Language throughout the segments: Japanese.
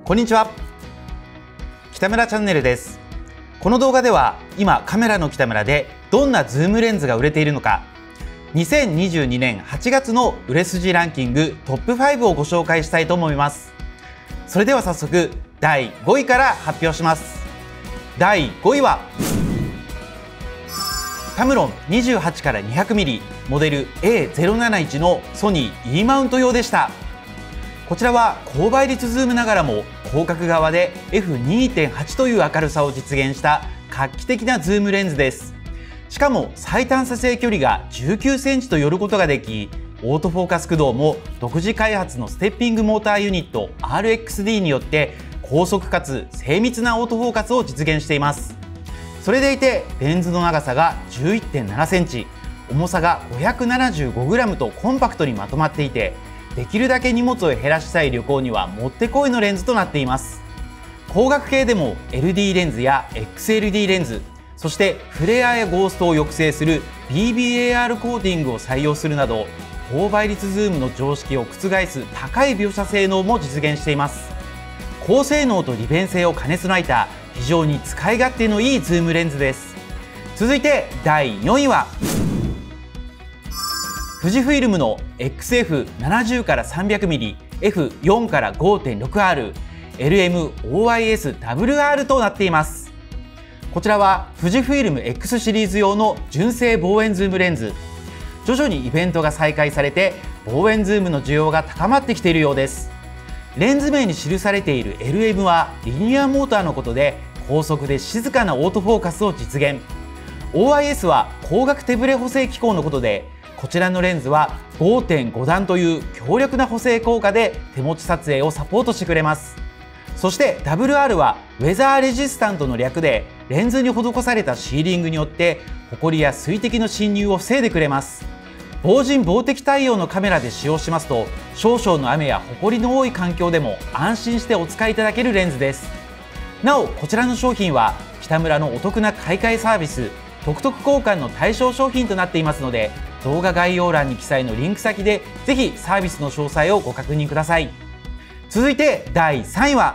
こんにちは、北村チャンネルです。この動画では今カメラの北村でどんなズームレンズが売れているのか、2022年8月の売れ筋ランキングトップ5をご紹介したいと思います。それでは早速第5位から発表します。第5位はタムロン28から 200mm モデル A071 のソニー E マウント用でした。こちらは高倍率ズームながらも広角側で F2.8 という明るさを実現した画期的なズームレンズです。しかも最短撮影距離が19センチと寄ることができ、オートフォーカス駆動も独自開発のステッピングモーターユニット RXD によって高速かつ精密なオートフォーカスを実現しています。それでいてレンズの長さが 11.7 センチ、重さが 575g とコンパクトにまとまっていて、できるだけ荷物を減らしたい旅行にはもってこいのレンズとなっています。光学系でも LD レンズや XLD レンズ、そしてフレアやゴーストを抑制する BBAR コーティングを採用するなど、高倍率ズームの常識を覆す高い描写性能も実現しています。高性能と利便性を兼ね備えた非常に使い勝手のいいズームレンズです。続いて第4位は富士フイルムの XF70 から 300mm F4 から 5.6R LMOISWR となっています。こちらは富士フイルム X シリーズ用の純正望遠ズームレンズ。徐々にイベントが再開されて望遠ズームの需要が高まってきているようです。レンズ名に記されている LM はリニアモーターのことで、高速で静かなオートフォーカスを実現。 OIS は光学手ブレ補正機構のことで、こちらのレンズは 5.5 段という強力な補正効果で手持ち撮影をサポートしてくれます。そして WR はウェザーレジスタントの略で、レンズに施されたシーリングによってホコリや水滴の侵入を防いでくれます。防塵防滴対応のカメラで使用しますと、少々の雨やホコリの多い環境でも安心してお使いいただけるレンズです。なおこちらの商品は北村のお得な買い替えサービストクトク交換の対象商品となっていますので、動画概要欄に記載のリンク先でぜひサービスの詳細をご確認ください。続いて第3位は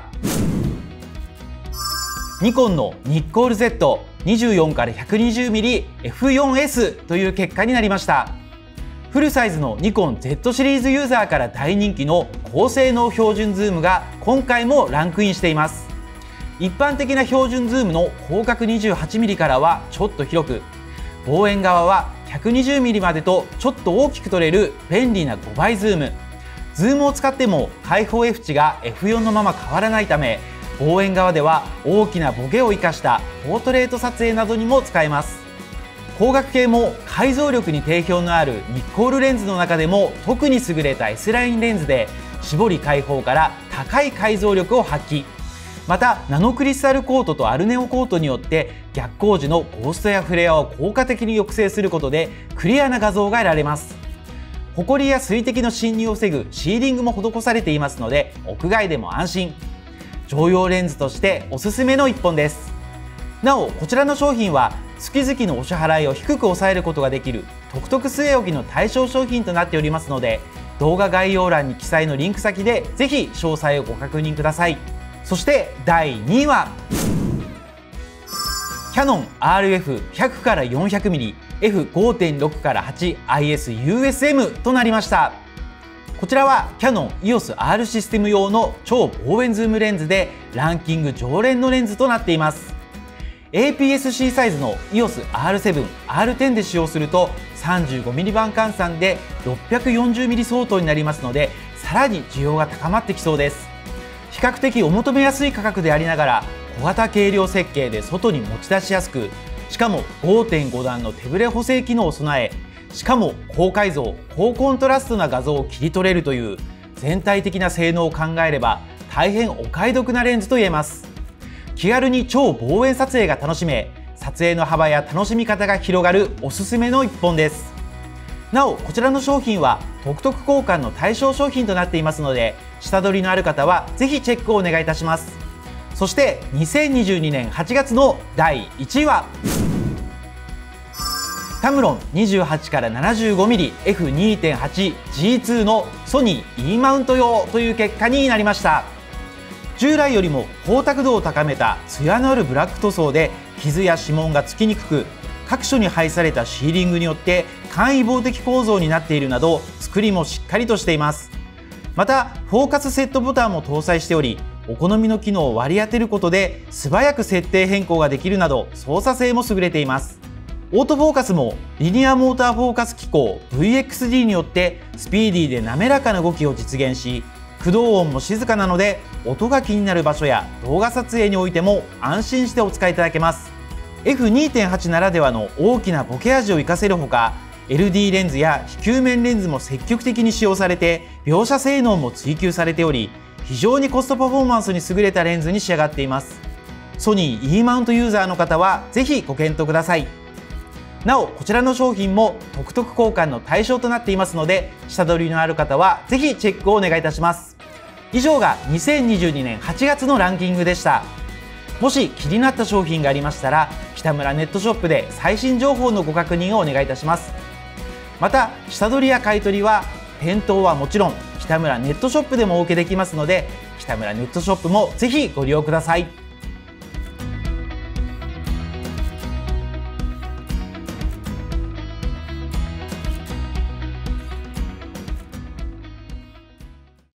ニコンのニッコール Z24 から 120mm F4S という結果になりました。フルサイズのニコン Z シリーズユーザーから大人気の高性能標準ズームが今回もランクインしています。一般的な標準ズームの広角 28mm からはちょっと広く、望遠側は 120mm までとちょっと大きく撮れる便利な5倍ズーム。ズームを使っても開放 F 値が F4 のまま変わらないため、望遠側では大きなボケを生かしたポートレート撮影などにも使えます。光学系も解像力に定評のあるニッコールレンズの中でも特に優れた S ラインレンズで、絞り開放から高い解像力を発揮。またナノクリスタルコートとアルネオコートによって逆光時のゴーストやフレアを効果的に抑制することでクリアな画像が得られます。ホコリや水滴の侵入を防ぐシーリングも施されていますので、屋外でも安心。常用レンズとしておすすめの一本です。なおこちらの商品は月々のお支払いを低く抑えることができるトクトク据え置きの対象商品となっておりますので、動画概要欄に記載のリンク先でぜひ詳細をご確認ください。そして第2位はキヤノン RF100 から 400mm F5.6 から 8ISUSM となりました。こちらはキヤノン EOS-R システム用の超望遠ズームレンズでランキング常連のレンズとなっています。APS-C サイズの EOS-R7、R10 で使用すると 35mm 版換算で 640mm 相当になりますので、さらに需要が高まってきそうです。比較的お求めやすい価格でありながら、小型軽量設計で外に持ち出しやすく、しかも 5.5 段の手ブレ補正機能を備え、しかも高解像高コントラストな画像を切り取れるという全体的な性能を考えれば大変お買い得なレンズと言えます。気軽に超望遠撮影が楽しめ、撮影の幅や楽しみ方が広がるおすすめの一本です。なおこちらの商品はトクトク交換の対象商品となっていますので、下取りのある方はぜひチェックをお願いいたします。そして2022年8月の第1位はタムロン28から 75mm F2.8G2 のソニー E マウント用という結果になりました。 従来よりも光沢度を高めた艶のあるブラック塗装で傷や指紋がつきにくく、各所に配されたシーリングによって簡易棒的構造になっているなど、作りもしっかりとしています。またフォーカスセットボタンも搭載しており、お好みの機能を割り当てることで素早く設定変更ができるなど、操作性も優れています。オートフォーカスもリニアモーターフォーカス機構 VXD によってスピーディーで滑らかな動きを実現し、駆動音も静かなので音が気になる場所や動画撮影においても安心してお使いいただけます。 F2.8 ならではの大きなボケ味を活かせるほか、 LD レンズや非球面レンズも積極的に使用されて、描写性能も追求されており、非常にコストパフォーマンスに優れたレンズに仕上がっています。ソニー E マウントユーザーの方はぜひご検討ください。なお、こちらの商品も特々交換の対象となっていますので、下取りのある方はぜひチェックをお願いいたします。以上が2022年8月のランキングでした。もし気になった商品がありましたら、北村ネットショップで最新情報のご確認をお願いいたします。また、下取りや買い取りは店頭はもちろん北村ネットショップでもお受けできますので、北村ネットショップもぜひご利用ください。